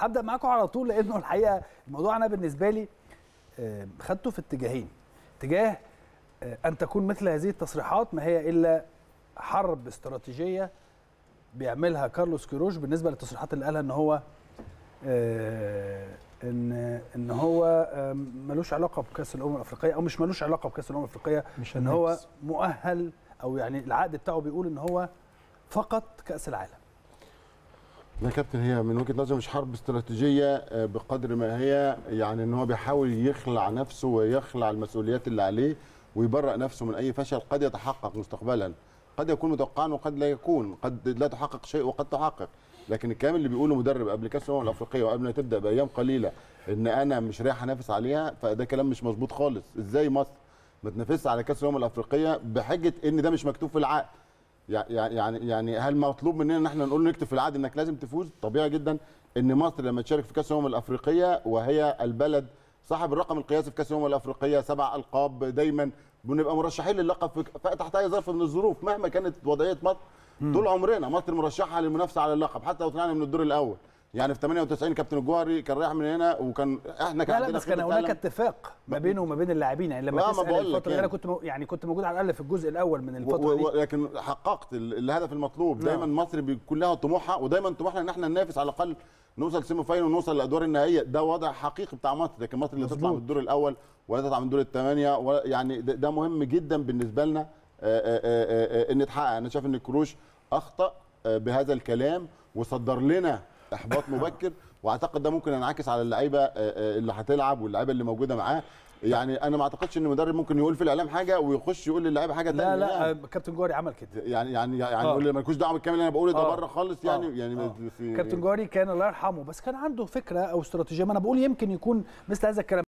هبدا معاكم على طول، لانه الحقيقه الموضوع انا بالنسبه لي خدته في اتجاهين. اتجاه ان تكون مثل هذه التصريحات ما هي الا حرب استراتيجيه بيعملها كارلوس كيروش بالنسبه للتصريحات اللي قالها ان هو ان هو ملوش علاقه بكاس الامم الافريقيه، او مش ملوش علاقه بكاس الامم الافريقيه، مش ان هو مؤهل، او يعني العقد بتاعه بيقول ان هو فقط كاس العالم. يا كابتن، هي من وجهه نظري مش حرب استراتيجيه بقدر ما هي يعني ان هو بيحاول يخلع نفسه ويخلع المسؤوليات اللي عليه ويبرأ نفسه من اي فشل قد يتحقق مستقبلا، قد يكون متوقعا وقد لا يكون، قد لا تحقق شيء وقد تحقق. لكن الكلام اللي بيقوله مدرب قبل كاس الامم الافريقيه وقبل ما تبدا بايام قليله ان انا مش رايح انافس عليها، فده كلام مش مظبوط خالص. ازاي مصر ما تنافسش على كاس الامم الافريقيه بحجه ان ده مش مكتوب في العقد؟ يعني هل مطلوب مننا ان احنا نقول نكتب في العقد انك لازم تفوز؟ طبيعي جدا ان مصر لما تشارك في كاس الامم الافريقيه وهي البلد صاحب الرقم القياسي في كاس الامم الافريقيه 7 القاب، دايما بنبقى مرشحين للقب تحت اي ظرف من الظروف مهما كانت وضعيه مصر. طول عمرنا مصر مرشحه للمنافسه على اللقب حتى لو طلعنا من الدور الاول. يعني في 98 كابتن الجوهري كان رايح من هنا، وكان احنا لا بس كان هناك اتفاق ما بينه وما بين اللاعبين. يعني لما تسال الفتره دي انا كنت موجود على الاقل في الجزء الاول من الفتره دي، لكن حققت الهدف المطلوب. دايما مصر بيكون لها طموحها، ودايما طموحنا ان احنا ننافس على الاقل نوصل سيمي فاينل ونوصل للادوار النهائيه. ده وضع حقيقي بتاع مصر. لكن مصر اللي تطلع من الدور الاول ولا تطلع من دور الثمانيه، يعني ده مهم جدا بالنسبه لنا ان يتحقق. انا شايف ان كروش اخطا بهذا الكلام وصدر لنا احباط مبكر، واعتقد ده ممكن ينعكس على اللعيبه اللي هتلعب واللعيبه اللي موجوده معاه. يعني انا ما اعتقدش ان المدرب ممكن يقول في الاعلام حاجه ويخش يقول للعيبه حاجه ثانيه. لا كابتن جوهري عمل كده. يعني يقول لي مالكوش دعوه بالكلام اللي انا بقوله ده بره خالص. يعني كابتن جوهري كان الله يرحمه بس كان عنده فكره او استراتيجيه. ما انا بقول يمكن يكون مثل هذا الكلام